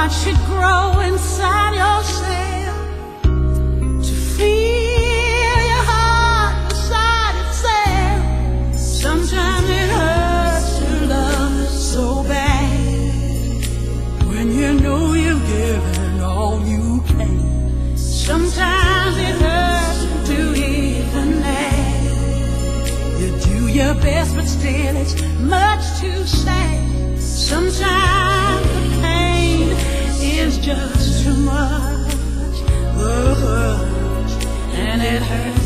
watch it grow inside yourself, to feel your heart beside itself. Sometimes it hurts to love so bad, when you know you've given all you can. Sometimes it hurts to even ask. You do your best, but still it's much too sad. Sometimes the pain is just too much, and it hurts.